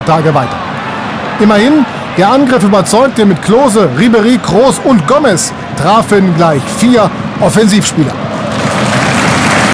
Tage weiter. Immerhin, der Angriff überzeugte. Mit Klose, Ribéry, Kroos und Gomez trafen gleich 4 Offensivspieler.